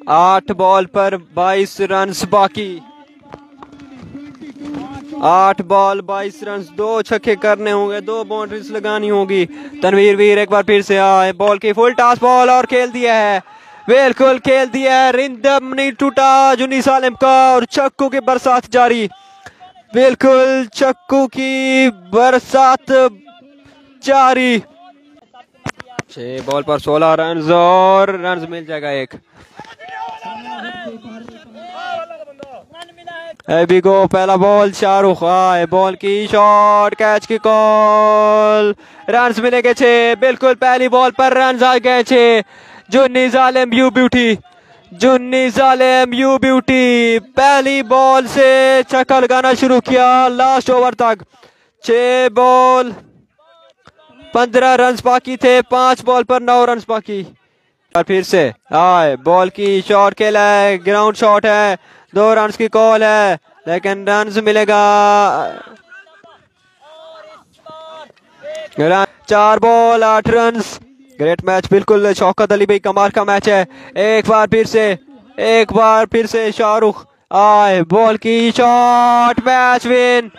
8 ball पर 22 run बाकी। 8 ball 22 run, 2 छक्के करने होंगे, 2 बाउंड्रीज लगानी होगी। तनवीर वीर एक बार फिर से आए, बॉल की फुल टॉस बॉल और खेल दिया है, बिल्कुल खेल दिया है। रिंदम नहीं टूटा जुन्नी सालिम का और चक्कू की बरसात जारी, बिल्कुल चक्कू की बरसात जारी। 6 बॉल पर 16 रन और रन मिल जाएगा एक। अभी को पहला बॉल शाहरुख आए, बॉल की शॉट, कैच की कॉल, रन मिलेंगे 6, बिल्कुल पहली बॉल पर रन आ गए 6। जुन्नी जालिम यू ब्यूटी, जुन्नी जालिम यू ब्यूटी पहली बॉल से छक्का लगाना शुरू किया लास्ट ओवर तक। 6 बॉल 15 रन बाकी थे, 5 बॉल पर 9 रन बाकी। और फिर से आए, बॉल की शॉट खेला है, ग्राउंड शॉट है, 2 रन की कॉल है लेकिन रन मिलेगा। 4 बॉल 8 रन, ग्रेट मैच, बिल्कुल शौकत अली भाई कमाल का मैच है। एक बार फिर से शाहरुख आए, बॉल की शॉट, मैच विन,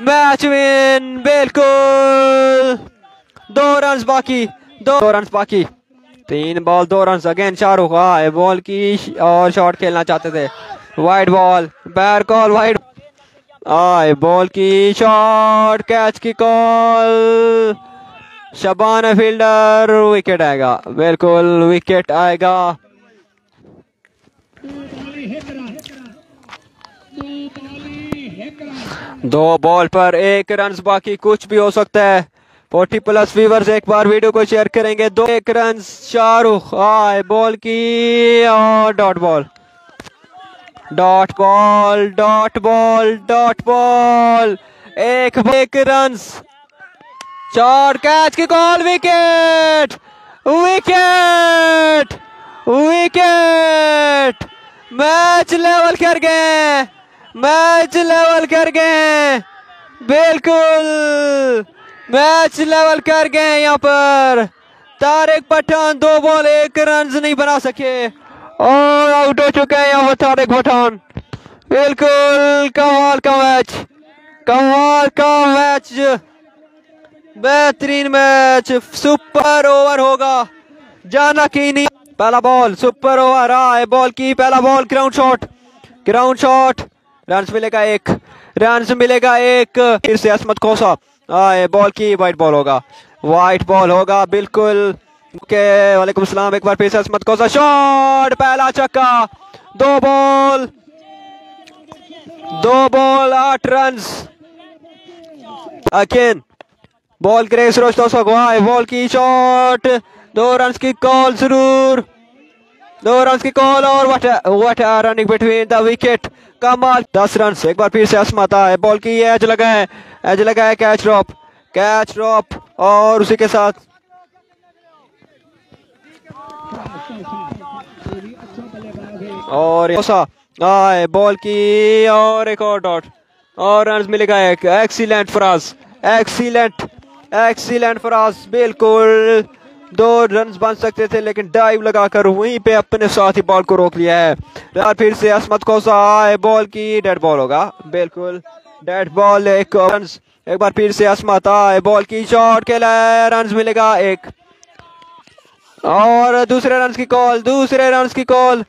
बिल्कुल 2 रन बाकी, 2 रन बाकी, 3 बॉल 2 रन। अगेन शाहरुख आए, बॉल की और शॉट खेलना चाहते थे, वाइड बॉल, बैर कॉल वाइड आए, बॉल की शॉट, कैच की कॉल, शबाना फील्डर, विकेट आएगा, बिल्कुल विकेट आएगा। 2 बॉल पर 1 रन बाकी, कुछ भी हो सकता है। 40+ व्यूअर्स एक बार वीडियो को शेयर करेंगे। 1 रन शाहरुख आए, बॉल की और डॉट बॉल, एक रन, शॉट, कैच की कॉल, विकेट, मैच लेवल कर गए, बिल्कुल मैच लेवल कर गए। यहाँ पर तारिक पठान 2 बॉल 1 रन नहीं बना सके और आउट हो चुके हैं यहाँ पर तारिक पठान। बिल्कुल कमाल का मैच, बेहतरीन मैच, सुपर ओवर होगा, जाना कि नहीं। पहला बॉल सुपर ओवर आए, बॉल की पहला बॉल ग्राउंड शॉट, रन मिलेगा एक। फिर से असमत खोसा आए, बॉल की वाइट बॉल होगा, बिल्कुल के वालेकुम सलाम। एक बार फिर से असमत खोसा, शॉट, पहला छक्का, 2 बॉल 8 रन। अगेन बॉल ग्रेस रोस्टोसो को आए, बॉल की शॉट, 2 रन की कॉल जरूर, 2 रन की कॉल और what running between the wicket, कमाल, 10 रन। एक बार फिर से असमत आए, बॉल की एज लगा है, कैच ड्रॉप और उसी के साथ और आए, बॉल की और एक और डॉट और रन मिलेगा एक। एक्सीलेंट फराज, बिल्कुल 2 रन बन सकते थे लेकिन डाइव लगाकर वहीं पे अपने साथी बॉल को रोक लिया है। फिर से असमत खोसा आए, बॉल की डेड बॉल होगा, बिल्कुल डेड बॉल, 1 रन। एक बार फिर से असमत आए, बॉल की शॉट खेला है, रन मिलेगा 1 और दूसरे रन की कॉल,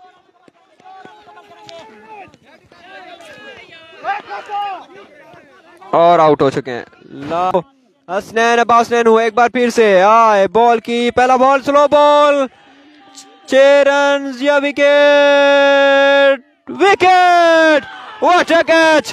और आउट हो चुके हैं। हसनैन एक बार फिर से आए, बॉल की पहला बॉल स्लो बॉल, 6 रन या wicket, what a catch,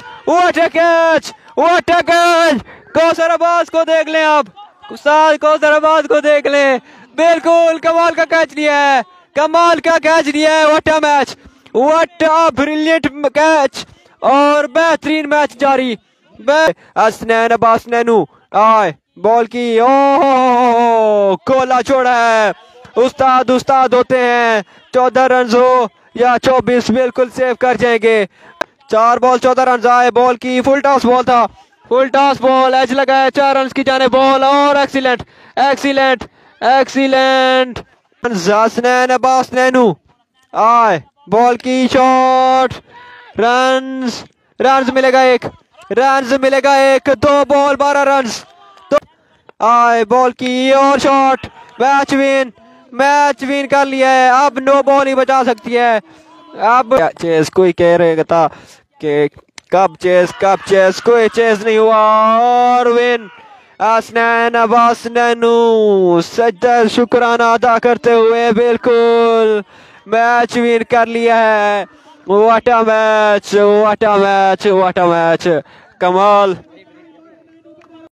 Kausar Abbas को देख लें आप, कौसर अब्बास को देख लें, बिल्कुल कमाल का कैच लिया है, what a match, what a brilliant catch और बेहतरीन मैच जारी। हसनैन अब्बास नैनू आए, बॉल की ओह कोला छोड़ा है, उस्ताद होते हैं, 14 रन हो या 24 बिल्कुल सेव कर जाएंगे। 4 बॉल 14 रन आए, बॉल की फुल टॉस बॉल एज लगा है, 4 रन की जाने बॉल और एक्सीलेंट हसनैन अब्बास नैनू आए बॉल की शॉट, रन्स रन्स मिलेगा एक, रन्स मिलेगा एक, 2 बॉल 12 रन्स। तो आए बॉल की और शॉट, मैच विन कर लिया है। अब नो बॉल ही बचा सकती है। अब चेस कोई कह रहे था कि कब चेस कोई चेस नहीं हुआ और विन हसनैन अब्बास नैनू सजदा शुक्राना अदा करते हुए बिल्कुल मैच विन कर लिया है। What a match, what a match, what a match, कमाल।